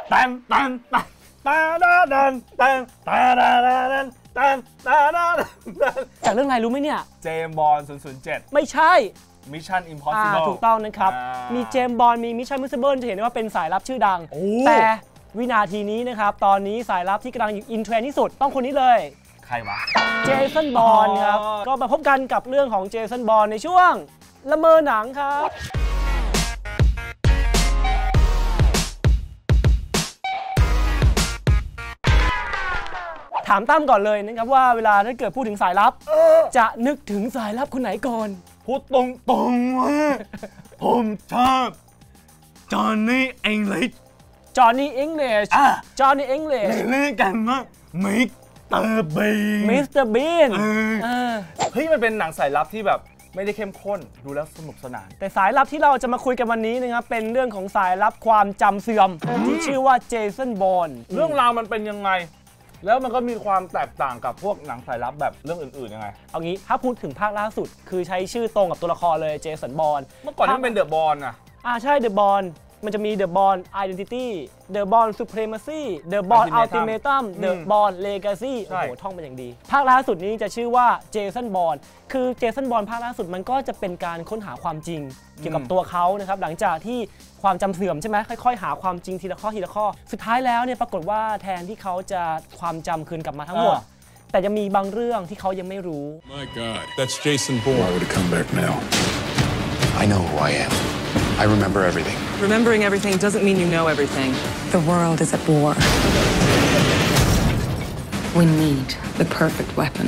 ตันตันตันตาดาดันตันตาดาดันตันตาดาดันจากเรื่องอะไรรู้ไหมเนี่ยเจมส์บอนด์007 ไม่ใช่ Mission Impossible ถูกต้องนะครับมีเจมส์บอนด์มี Mission Impossible จะเห็นได้ว่าเป็นสายลับชื่อดังแต่วินาทีนี้นะครับตอนนี้สายลับที่กำลังอยู่อินเทรนด์ที่สุดต้องคนนี้เลยใครวะเจสันบอร์นครับก็มาพบกันกับเรื่องของเจสันบอร์นในช่วงละเมอหนังครับถามตั้มก่อนเลยนะครับว่าเวลาถ้าเกิดพูดถึงสายลับจะนึกถึงสายลับคนไหนก่อนพูดตรงๆว่าผมชอบจอห์นนี่อังกฤษจอห์นนี่อังกฤษจอห์นนี่อังกฤษเล่นกันว่ามิสเตอร์บีนเฮ้ยมันเป็นหนังสายลับที่แบบไม่ได้เข้มข้นดูแล้วสนุกสนานแต่สายลับที่เราจะมาคุยกันวันนี้นะครับเป็นเรื่องของสายลับความจำเสื่อมที่ชื่อว่าเจสันบอร์นเรื่องราวมันเป็นยังไงแล้วมันก็มีความแตกต่างกับพวกหนังสายลับแบบเรื่องอื่นๆยังไงเอางี้ถ้าพูดถึงภาคล่าสุดคือใช้ชื่อตรงกับตัวละครเลยเจสันบอร์นเมื่อก่อนนี่เป็นเดอะบอร์นอะใช่เดอะบอร์นมันจะมี The Bourne Identity The Bourne Supremacy The Bourne Ultimatum The Bourne Legacy โอ้โหท่องเป็นอย่างดีภาคล่าสุดนี้จะชื่อว่า Jason Bourne คือ Jason Bourne ภาคล่าสุดมันก็จะเป็นการค้นหาความจริงเกี่ยวกับตัวเขานะครับหลังจากที่ความจำเสื่อมใช่ไหมค่อยๆหาความจริงทีละข้อทีละข้อสุดท้ายแล้วเนี่ยปรากฏว่าแทนที่เขาจะความจำคืนกลับมาทั้งหมดแต่จะมีบางเรื่องที่เขายังไม่รู้ My God that's Jason Bourne Why would he come back now I know who I am I remember everything. Remembering everything doesn't mean you know everything. The world is at war. We need the perfect weapon.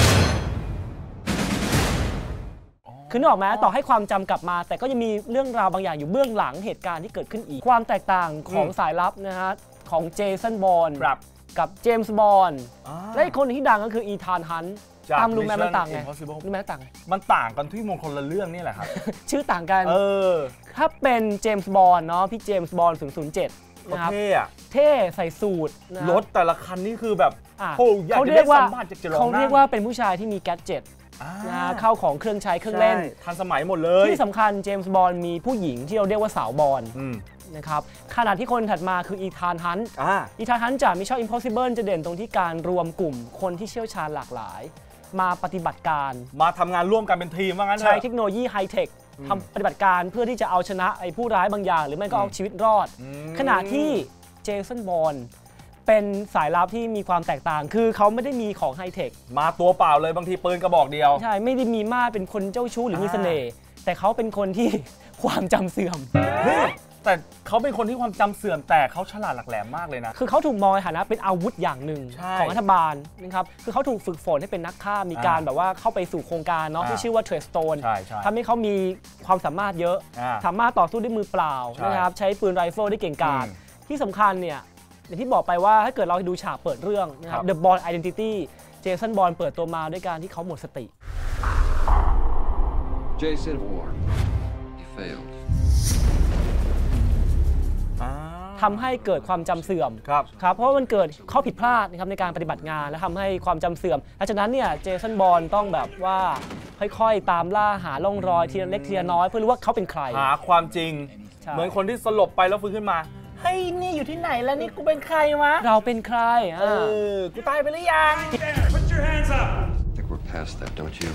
คือนึกออกไหมต่อให้ความจำกลับมาแต่ก็ยังมีเรื่องราวบางอย่างอยู่เบื้องหลังเหตุการณ์ที่เกิดขึ้นอีกความแตกต่างของสายลับนะฮะของเจสันบอร์นกับเจมส์บอนด์และอีกคนที่ดังก็คืออีธานฮันต์ตามรู้ไหมมันต่างไงรู้ไหมต่างไงมันต่างกันที่มงคลละเรื่องนี่แหละครับชื่อต่างกันถ้าเป็นเจมส์บอนด์เนาะพี่เจมส์บอนด์007นะครับเท่ใส่สูทรถแต่ละคันนี่คือแบบเขาเรียกว่าเป็นผู้ชายที่มีแกดเจ็ตเข้าของเครื่องใช้เครื่องเล่นทันสมัยหมดเลยที่สำคัญเจมส์บอนด์มีผู้หญิงที่เราเรียกว่าสาวบอนด์นะครับขณะที่คนถัดมาคืออีธานฮันต์จาก Mission Impossible จะเด่นตรงที่การรวมกลุ่มคนที่เชี่ยวชาญหลากหลายมาปฏิบัติการมาทำงานร่วมกันเป็นทีมว่างั้นใช้เทคโนโลยีไฮเทคทำปฏิบัติการเพื่อที่จะเอาชนะไอ้ผู้ร้ายบางอย่างหรือไม่ก็เอาชีวิตรอดขณะที่เจสันบอร์นเป็นสายลับที่มีความแตกต่างคือเขาไม่ได้มีของไฮเทคมาตัวเปล่าเลยบางทีปืนกระบอกเดียวใช่ไม่ได้มีมาเป็นคนเจ้าชู้หรือมีเสน่ห์แต่เขาเป็นคนที่ความจำเสื่อมแต่เขาเป็นคนที่ความจำเสื่อมแต่เขาฉลาดหลักแหลมมากเลยนะคือเขาถูกมองในฐานะเป็นอาวุธอย่างหนึ่งของรัฐบาลนะครับคือเขาถูกฝึกฝนให้เป็นนักฆ่ามีการแบบว่าเข้าไปสู่โครงการเนาะที่ชื่อว่าเทรสโตนทำให้เขามีความสามารถเยอะสามารถต่อสู้ด้วยมือเปล่านะครับใช้ปืนไรเฟิลได้เก่งกาจที่สำคัญเนี่ยอย่างที่บอกไปว่าถ้าเกิดเราดูฉากเปิดเรื่องนะครับ The Bourne Identity เจสันบอร์นเปิดตัวมาด้วยการที่เขาหมดสติ Jason Bourne he failed ทำให้เกิดความจำเสื่อมครับเพราะมันเกิดข้อผิดพลาดนะครับในการปฏิบัติงานและทำให้ความจำเสื่อมดังนั้นเนี่ยเจสันบอร์นต้องแบบว่าค่อยๆตามล่าหาร่องรอยทีละเล็กทีละน้อยเพื่อรู้ว่าเขาเป็นใครหาความจริงเหมือนคนที่สลบไปแล้วฟื้นขึ้นมาเฮ้ยนี่อยู่ที่ไหนแล้วนี่กูเป็นใครวะเราเป็นใครกูตายไปหรือยัง Put your hands up I think we're past that don't you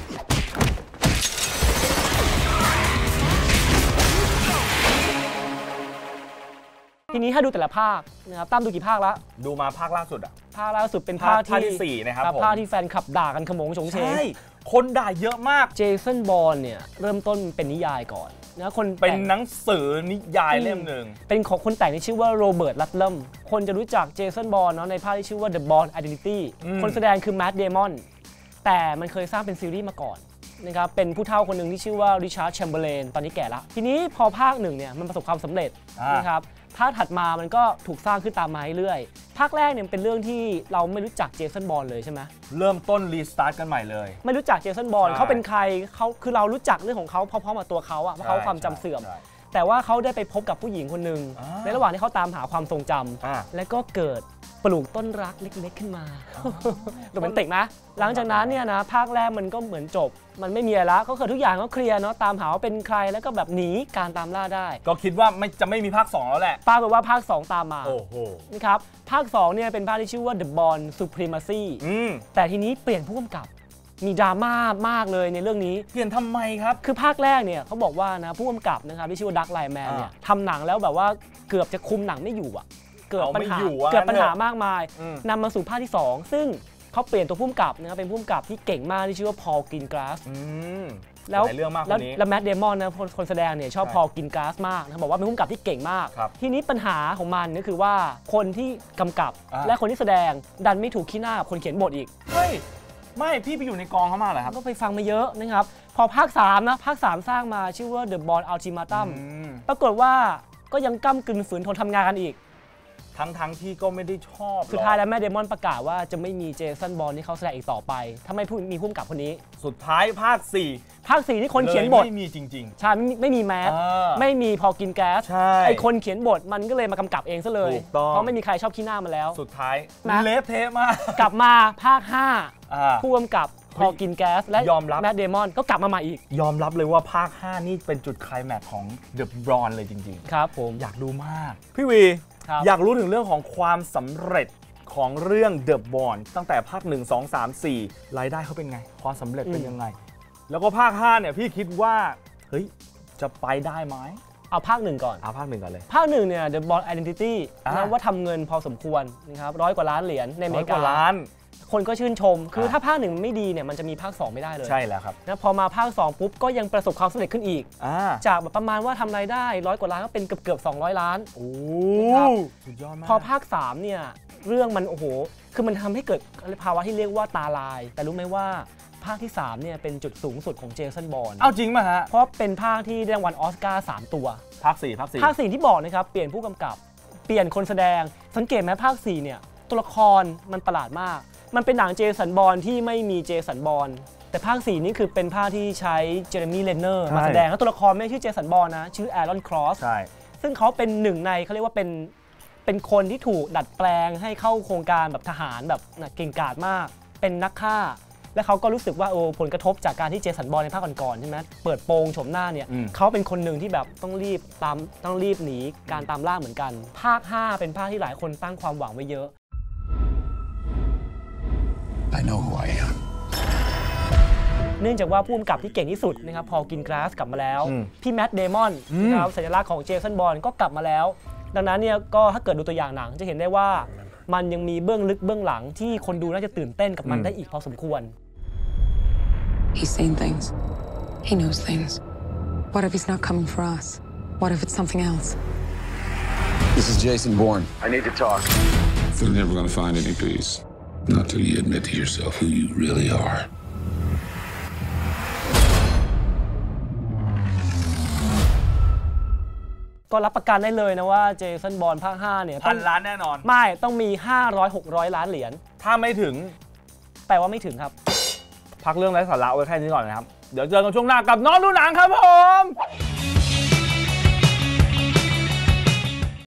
ทีนี้ถ้าดูแต่ละภาคนะครับตั้มดูกี่ภาคแล้วดูมาภาคล่าสุดอะภาคล่าสุดเป็นภาคที่4นะครับภาคที่แฟนคลับด่ากันขโมงโฉงเฉงคนด่าเยอะมากเจสันบอร์นเนี่ยเริ่มต้นเป็นนิยายก่อนนะคนเป็นหนังสือนิยายเล่มหนึ่งเป็นของคนแต่งที่ชื่อว่าโรเบิร์ตลัตลัมคนจะรู้จักเจสันบอร์นเนาะในภาคที่ชื่อว่า The Bourne Identity คนแสดงคือแมทเดมอนแต่มันเคยสร้างเป็นซีรีส์มาก่อนนะครับเป็นผู้เฒ่าคนหนึ่งที่ชื่อว่าริชาร์ดแชมเบอร์เลนตอนนี้แก่ละทีนี้พอภาคหนึ่งเนี่ยมันประสบความสำเร็จนะครับภาคถัดมามันก็ถูกสร้างขึ้นตามมาเรื่อยภาคแรกเนี่ยเป็นเรื่องที่เราไม่รู้จักเจสันบอร์นเลยใช่ไหมเริ่มต้นรีสตาร์ทกันใหม่เลยไม่รู้จักเจสันบอร์นเขาเป็นใครเขาคือเรารู้จักเรื่องของเขาพร้อมๆกับตัวเขาอะเพราะเขาความจำเสื่อมแต่ว่าเขาได้ไปพบกับผู้หญิงคนหนึ่งในระหว่างที่เขาตามหาความทรงจำและก็เกิดปลูกต้นรักเล็กๆขึ้นมาโรแมนติกนะหลังจากนั้นเนี่ยนะภาคแรกมันก็เหมือนจบมันไม่มีอะไรละก็คือทุกอย่างก็เคลียร์เนาะตามหาว่าเป็นใครแล้วก็แบบหนีการตามล่าได้ก็คิดว่าจะไม่มีภาค2แล้วแหละปรากฏว่าภาค2ตามมาโอ้โหนี่ครับภาค2เนี่ยเป็นภาคที่ชื่อว่า The Bourne Supremacy แต่ทีนี้เปลี่ยนผู้กำกับมีดราม่ามากเลยในเรื่องนี้เปลี่ยนทำไมครับคือภาคแรกเนี่ยเขาบอกว่านะผู้กำกับนะครับที่ชื่อว่าดักไลแมนเนี่ยทำหนังแล้วแบบว่าเกือบจะคุมหนังไม่อยู่อ่ะเกิดปัญหามากมายนำมาสู่ภาคที่2ซึ่งเขาเปลี่ยนตัวผู้กำกับนะครับเป็นผู้กำกับที่เก่งมากที่ชื่อว่าพอลกินกราสแล้วแมทเดมอนนะคนแสดงเนี่ยชอบพอลกินกราสมากนะบอกว่าเป็นผู้กำกับที่เก่งมากทีนี้ปัญหาของมันก็คือว่าคนที่กำกับและคนที่แสดงดันไม่ถูกขี้หน้าคนเขียนบทอีกไม่พี่ไปอยู่ในกองเขามาเหรอครับก็ไปฟังมาเยอะนะครับพอภาค3นะภาค3สร้างมาชื่อว่า The Bourne Ultimatum ปรากฏว่าก็ยังก้ำกึ่งฝืนทนทำงานกันอีกทั้งที่ก็ไม่ได้ชอบสุดท้ายแล้วแม่เดมอนประกาศว่าจะไม่มีเจสันบอร์นที่เขาแสดงอีกต่อไปถ้าไม่มีผู้กำกับคนนี้สุดท้ายภาค4 ที่คนเขียนบทไม่มีจริงๆใช่ไม่มีแมสไม่มีพอกินแก๊สไอคนเขียนบทมันก็เลยมากำกับเองซะเลยเพราะไม่มีใครชอบขี้หน้ามันแล้วสุดท้ายเละเทะมากกลับมาภาค5ผู้กำกับพอกินแก๊สและแมทเดมอนก็กลับมาใหม่อีกยอมรับเลยว่าภาค5นี่เป็นจุดไคลแม็กซ์ของ The Bourne เลยจริงๆครับผมอยากดูมากพี่วีอยากรู้ถึงเรื่องของความสำเร็จของเรื่อง The Bourne ตั้งแต่ภาค1 2 3 4รายได้เขาเป็นไงความสำเร็จเป็นยังไงแล้วก็ภาค5เนี่ยพี่คิดว่าเฮ้ยจะไปได้ไหมเอาภาค1ก่อนเอาภาค1ก่อนเลยภาค1เนี่ย The Bourne Identity นะว่าทำเงินพอสมควรนะครับ100 กว่าล้านเหรียญในอเมริกาคนก็ชื่นชมคือถ้าภาค1ไม่ดีเนี่ยมันจะมีภาค2ไม่ได้เลยใช่แล้วครับนะพอมาภาค2ปุ๊บก็ยังประสบความสำเร็จขึ้นอีกจากแบบประมาณว่าทำรายได้100 กว่าล้านก็เป็นเกือบ200 ล้านโอ้สุดยอดมากพอภาค3เนี่ยเรื่องมันโอ้โหคือมันทำให้เกิดภาวะที่เรียกว่าตาลายแต่รู้ไหมว่าภาคที่3เนี่ยเป็นจุดสูงสุดของเจสันบอร์นเอาจริงป่ะฮะเพราะเป็นภาคที่ได้รางวัลออสการ์3ตัวภาค4 ที่บอกนะครับเปลี่ยนผู้กำกับเปลี่ยนคนแสดงสังเกตไหมภาค4เนี่ยตัวละครมันประหลาดมากมันเป็นหนังเจสันบอร์นที่ไม่มีเจสันบอร์นแต่ภาค4นี่คือเป็นภาคที่ใช้เจเรมี่เลนเนอร์มาแสดงแล้วตัวละครไม่ชื่อเจสันบอร์นนะชื่อแอรอนครอสซึ่งเขาเป็นหนึ่งในเขาเรียกว่าเป็นคนที่ถูกดัดแปลงให้เข้าโครงการแบบทหารแบบเก่งกาจมากเป็นนักฆ่าและเขาก็รู้สึกว่าผลกระทบจากการที่เจสันบอร์นในภาคก่อนๆใช่ไหมเปิดโปงโฉมหน้าเนี่ยเขาเป็นคนหนึ่งที่แบบต้องรีบหนีการตามล่าเหมือนกันภาค5เป็นภาคที่หลายคนตั้งความหวังไว้เยอะ I know who I am เนื่องจากว่าผู้กำกับที่เก่งที่สุดนะครับพอกินกราสกลับมาแล้วพี่แมทเดมอนนะครับสัญลักษณ์ของเจสันบอร์นก็กลับมาแล้วดังนั้นเนี่ยก็ถ้าเกิดดูตัวอย่างหนังจะเห็นได้ว่ามันยังมีเบื้องลึกเบื้องหลังที่คนดูน่าจะตื่นเต้นกับมันได้อีกพอสมควร He's seen things. He knows things. What if he's not coming for us? What if it's something else? This is Jason Bourne. I need to talk. You're never gonna find any peace.Not till you admit to yourself who you really are. ก็รับประกันได้เลยนะว่าเจสันบอร์นภาค5เนี่ย 1,000 ล้านแน่นอนไม่ต้องมี500-600 ล้านเหรียญถ้าไม่ถึงแปลว่าไม่ถึงครับพักเรื่องไร้สาระไว้แค่นี้ก่อนนะครับเดี๋ยวเจอกันช่วงหน้ากับน้องดูหนังครับผม